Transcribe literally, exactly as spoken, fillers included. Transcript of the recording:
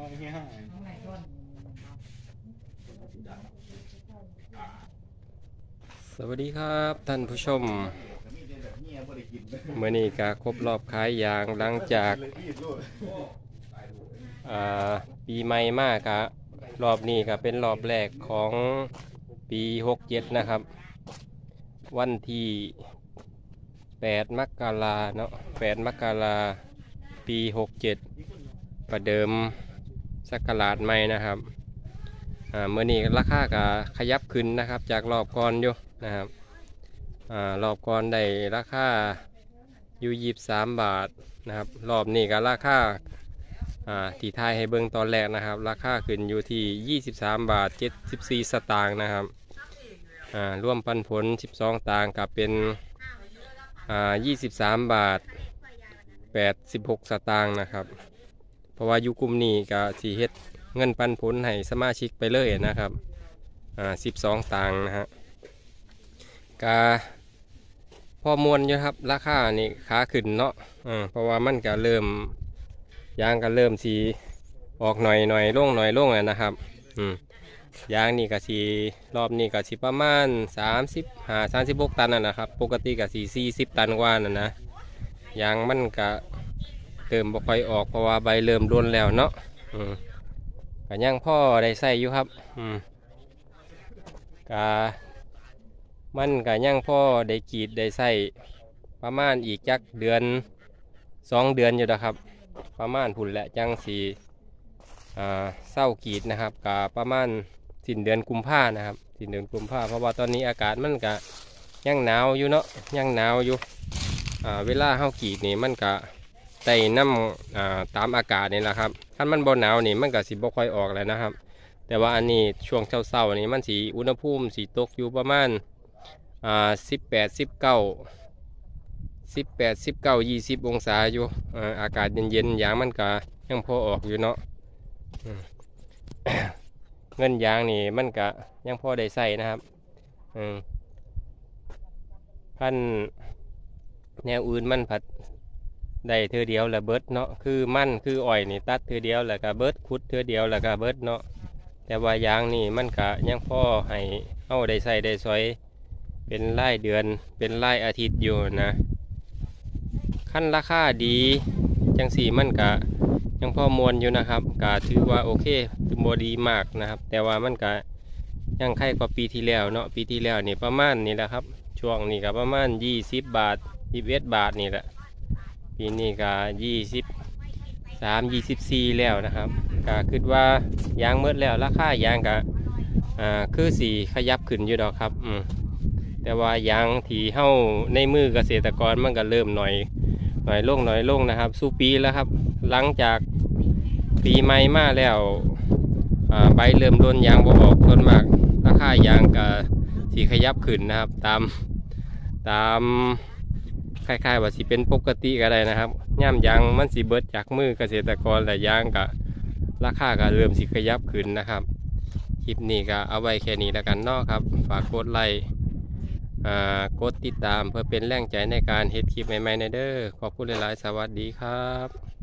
สวัสดีครับท่านผู้ชมเมื่อนี้ก็ครบรอบขายยางหลังจากปีใหม่มากครับรอบนี้ก็เป็นรอบแรกของปีหกเจ็ดนะครับวันที่แปดมกราเนาะแปดมกราปีหกเจ็ดประเดิมศักราชใหม่นะครับอ่าเมื่อนี้ราคาก็ขยับขึ้นนะครับจากรอบก่อนอยู่นะครับอ่ารอบก่อนได้ราคาอยู่ยี่สิบสามบาทนะครับรอบนี้ก็ราคาอ่าที่ทายให้เบิ่งตอนแรกนะครับราคาขึ้นอยู่ที่ยี่สิบสามบาทเจ็ดสิบสี่สตางค์นะครับอ่ารวมปันผลสิบสองตางค์กับเป็นอ่ายี่สิบสามบาทแปดสิบหกสตางค์นะครับเพราะว่าอยู่กลุ่มนี้ก็สีเฮ็ดเงินปันผลให้สมาชิกไปเลยนะครับอ่าสิบสองตางค์นะฮะกาพอมวลอยู่ครับราคานี่ขาขึ้นเนาะอ่าเพราะว่ามันก็เริ่มยางก็เริ่มสีออกหน่อยหน่อยลงหน่อยลงแล้วนะครับอืมยางนี่ก็สีรอบนี้ก็สีประมาณสามสิบห้าสามสิบหกตันนะครับปกติก็สีสี่สิบตันกว่าน่ะนะยางมันก็เริ่มบ่ค่อยออกเพราะว่าใบเริ่มร่นแล้วเนาะอืมก็ยังพ่อได้ใส่อยู่ครับอืมกามันก็ยังพ่อได้กรีดได้ใส่ประมาณอีกจักเดือนสองเดือนอยู่นะครับประมาณพุ่นแหละจังสีอ่าเศร้ากรีดนะครับกาประมาณสิ้นเดือนกุมภานะครับสิ้นเดือนกุมภาเพราะว่าตอนนี้อากาศมันก็ยังหนาวอยู่เนาะยังหนาวอยู่อ่าเวลาเฮากรีดนี่มันก็ไต่น้ำอ่าตามอากาศนี่แหละครับถ้ามันบ่หนาวนี่มันก็สิบ่ค่อยออกแล้วนะครับแต่ว่าอันนี้ช่วงเช้าๆนี่มันสีอุณหภูมิสีตกอยู่ประมาณอ่าสิบแปดสิบเก้าสิบแปดสิบเก้ายี่สิบองศาอยู่อ่าอากาศเย็นๆยางมันก็ยังพอออกอยู่เนาะ เงินยางนี่มันก็ยังพอได้ใส่นะครับพันแนวอื่นมันผัดได้เธอเดียวแหละเบิดเนาะคือมันคืออ้อยนี่ตัดเธอเดียวแหละก็เบิดขุดเธอเดียวแหละก็เบิดเนาะแต่ว่ายางนี่มันก็ยังพอให้เอาได้ใส่ได้สอยเป็นรายเดือนเป็นรายอาทิตย์อยู่นะขั้นราคาดีจังสี่มันก็ยังพอมวลอยู่นะครับก็ถือว่าโอเคถือบ่ดีมากนะครับแต่ว่ามันก็ยังไข่กว่าปีที่แล้วเนาะปีที่แล้วนี่ประมาณนี่แหละครับช่วงนี้ก็ประมาณยี่สิบบาทยี่สิบเอ็ดบาทนี่แหละปีนี้ก็ยี่สิบสามยี่สิบสี่แล้วนะครับก็คิดว่ายางเมื่อแล้วราคายางก็อ่าคือสีขยับขึ้นอยู่ดอกครับอืมแต่ว่ายางที่เฮ้าในมือเกษตรกรมันก็เริ่มหน่อยหน่อยลงหน่อยลงนะครับสู่ปีแล้วครับหลังจากปีใหม่มาแล้วใบเริ่มร่นยางบ่ออกส่วนมากราคายางก็สีขยับขึ้นนะครับตามตามคล้ายๆว่าสิเป็นปกติก็ได้นะครับย่ำยางมันสีเบิดจากมือเกษตรกรแต่ยางก็ราคาก็เริ่มสิขยับขึ้นนะครับคลิปนี้ก็เอาไว้แค่นี้แล้วกันเนาะครับฝากกดไลค์กดติดตามเพื่อเป็นแรงใจในการเฮ็ดคลิปใหม่ๆในเด้อขอบคุณหลายๆสวัสดีครับ